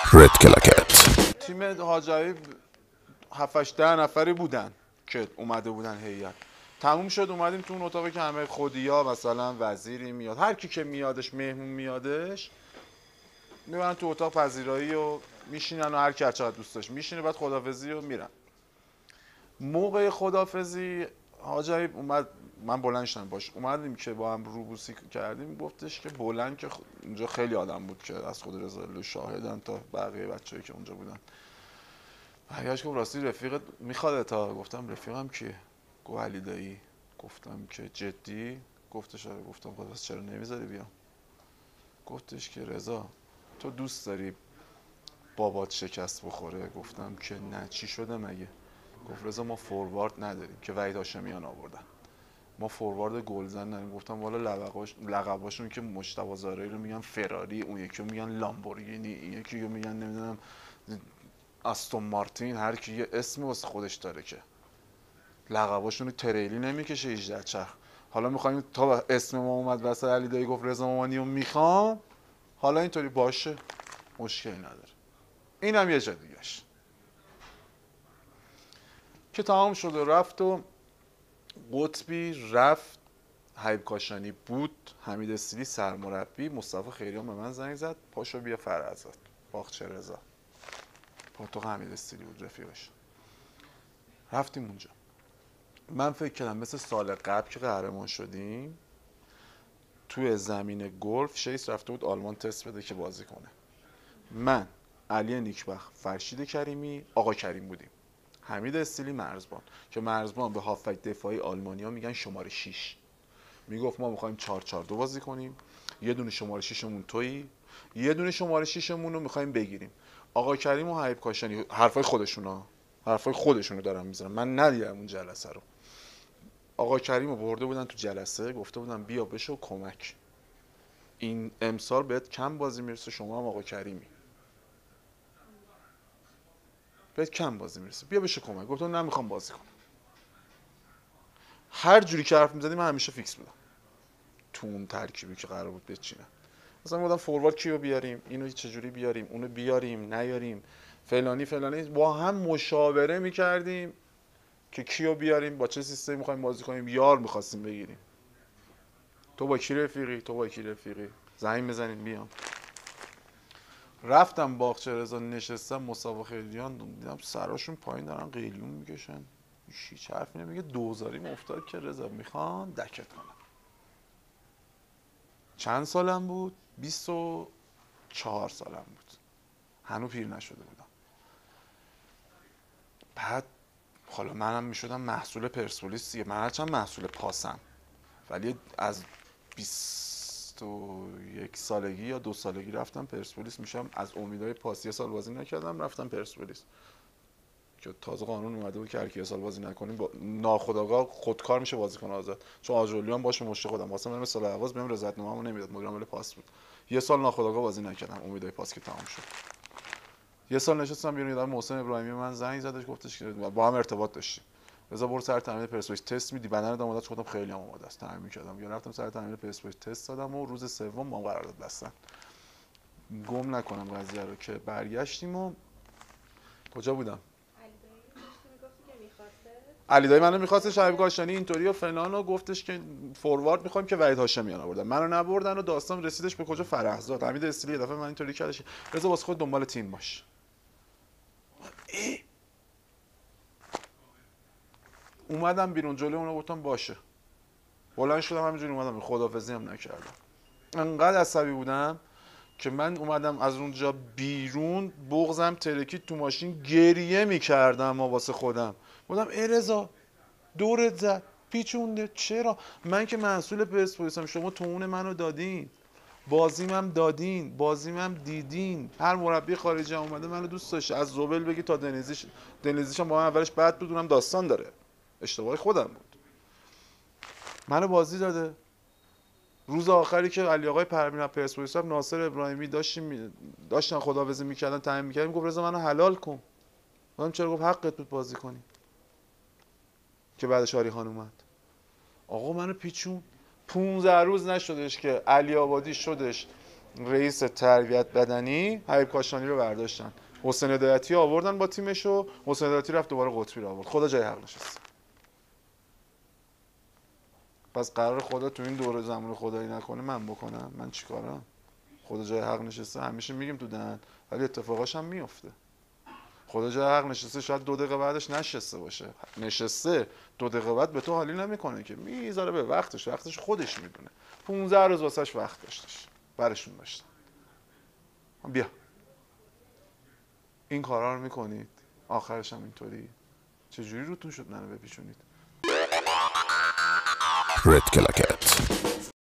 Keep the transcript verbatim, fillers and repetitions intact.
رد کلاکت. تیم حاجی هفت ده نفری بودن که اومده بودن هیئت. تموم شد اومدیم تو اون اتاقی که همه خودیا مثلا وزیری میاد، هر کی که میادش، مهمون میادش، میبرن تو اتاق پذیرایی و میشینن و هر کی هر چقدر دوست داشت میشینه، بعد خدافظی و میرن. موقع خدافظی حاجی اومد، من بلند شدم باش اومدیم که با هم روبوسی کردیم، گفتش که بلند که اونجا خیلی آدم بود که از خود رضا شاهدن تا بقیه بچه‌ای که اونجا بودن. برگشت گفت راستی رفیقت میخواد تا؟ گفتم رفیقم کیه؟ گفت علی دایی. گفتم که جدی؟ گفتش آره. گفتم خب پس چرا نمیذاری بیام؟ گفتش که رضا تو دوست داری بابات شکست بخوره؟ گفتم که نه. چی شده مگه؟ گفت رضا ما فوروارد نداریم که وحید هاشمیان آوردن، ما فوروارد گلزن نداریم. گفتم والا لقباش لقباشون که مجتبی زارعی رو میگن فراری، اون یکی رو میگن لامبورگینی، این یکی رو میگن نمیدونم استون مارتین، هر کی یه اسمی واسه خودش داره که لقباشون رو تریلی نمیکشه هجده چرخ. حالا میخوایم تا اسم ما اومد واسه علی دایی گفت رضا مامانی رو میخوام، حالا اینطوری باشه مشکلی نداره. اینم یه جا دیگه‌اش که تمام شد و رفت و قطبی رفت، حبیب کاشانی بود، حمید استیلی سرمربی، مصطفی خیریان به من زنگ زد پاشو بیا فرزاد باغچه رضا، پاتوق حمید استیلی بود رفیقش. رفتیم اونجا. من فکر کردم مثل سال قبل که قهرمان شدیم توی زمین گلف شیس رفته بود آلمان تست بده که بازی کنه. من، علی نیکبخت، فرشید کریمی، آقا کریم بودیم، حمید استیلی، مرزبان که مرزبان به هافک دفاعی آلمانیا میگن شماره شش. میگفت ما میخوایم چهار چهار دو بازی کنیم، یه دونه شماره ششمون تویی، یه دونه شماره ششمون رو میخوایم بگیریم. آقا کریم و حبیب کاشانی حرفای خودشونا حرفای خودشونو دارم میزنم، من ندیدم اون جلسه رو. آقا کریم رو برده بودن تو جلسه، گفته بودن بیا بشو کمک، این امسال بهت کم بازی میرسه، شما هم آقا کریمی بهت کم بازی میرسه، بیا بشو کمک. گفتم نمیخوام بازی کنم. هر جوری که حرف میزدیم من همیشه فیکس بودم تو اون ترکیبی که قرار بود بچینم. مثلا میگفتم فوروارد کیو بیاریم، اینو چجوری بیاریم، اونو بیاریم نیاریم، فلانی فلانی، با هم مشاوره میکردیم که کیو بیاریم، با چه سیستمی میخوایم بازی کنیم، یار میخواستیم بگیریم. تو با کی رفیقی، تو با کی رفیقی، زنگ بزنین بیام. رفتم باغچه رضا نشستم، مصطفی خیلیان دیدم سراشون پایین دارن قلیون میکشن، هیچ حرفی نمیگه، دوزاری افتاد که رضا میخوان دکت کنم. چند سالم بود؟ بیست و چهار سالم بود، هنوز پیر نشده بودم. بعد حالا منم میشدم محصول پرسپولیس دیگه، من هرچند محصول پاسم ولی از بیست و یک سالگی یا دو سالگی رفتم پرسپولیس، میشم از امیدهای پاس. یه سال بازی نکردم رفتم پرسپولیس که تازه قانون اومده بود که هر کی سال بازی نکنیم با ناخودآگاه خودکار میشه بازیکن آزاد، چون آجولیان باشه مشت خودم واسه من مثلا آواز بهم رضایت‌نامه‌مو نمیداد، مدیر عامل پاس بود. یه سال ناخودآگاه بازی نکردم، امیدهای پاس که تمام شد. یه سال نشستم بیرون، یادم محسن ابراهیمی من زنگ زدش گفتش که با هم ارتباط داشتیم، رضا برو سر تمرین پرسپولیس تست میدی، بدنت آماده است؟ گفتم خیلی هم آماده است، تمرین کردم. یا رفتم سر تمرین پرسپولیس تست دادم و روز سوم ما قرارداد بستن. گم نکنم قضیه رو که برگشتیم و کجا بودم؟ علی دایی منو می‌خواستش، حبیب کاشانی اینطوری و فلان و گفتش که فوروارد می‌خوایم که وحید هاشمیان آوردن، منو نبردن و داستان رسیدش به کجا؟ فرهزاد. حمید استیلی یه دفعه من اینطوری کردش رضا واسه خود دنبال تیم باش. ای اومدم بیرون جلوی اونو گفتم باشه، بلند شدم همینجوری اومدم، خداحافظی هم نکردم. انقدر عصبی بودم که من اومدم از اونجا بیرون، بغضم ترکید تو ماشین، گریه میکردم واسه خودم. گفتم ای رضا دورت زد پیچونده، چرا؟ من که محصول پرسپولیسم، شما تومون منو دادین، بازیم هم دادین، بازیم هم دیدین، هر مربی خارجی هم اومده منو دوست داشته، از زوبل بگی تا دنیزیش. دنیزیش هم با من اولش بد بود، اونم داستان داره، اشتباه خودم بود، منو بازی داده. روز آخری که علی آقای پرمین پرسپولیس رفت، ناصر ابراهیمی داشتیم داشتن خداحافظی میکردن، تعیین میکردیم، گفت رضا منو حلال کن. گفتم چرا؟ گفت حقت بود بازی کنی. که بعدش آری خان اومد، آقا منو پیچون. پونزده روز نشدش که علی آبادی شدش رئیس تربیت بدنی حبیب کاشانی رو برداشتن، حسین هدایتی آوردن با تیمش و حسین هدایتی رفت دوباره قطبی رو آورد. خدا جای حق نشست. پس قرار خدا تو این دوره زمان خدایی نکنه من بکنم؟ من چیکارم؟ خدا جای حق نشسته همیشه میگیم تو دهن، ولی اتفاقاش هم میفته. خدا جای حق نشسته، شاید دو دقیقه بعدش نشسته باشه، نشسته دو دقیقه بعد به تو حالی نمیکنه که، میذاره به وقتش، وقتش خودش میدونه. پونزده روز واسش وقت داشتش، برشون داشتن. بیا این کارا رو میکنید، آخرش هم اینطوری. چجوری روتون شد منو بپیچونید؟ رد کلاکت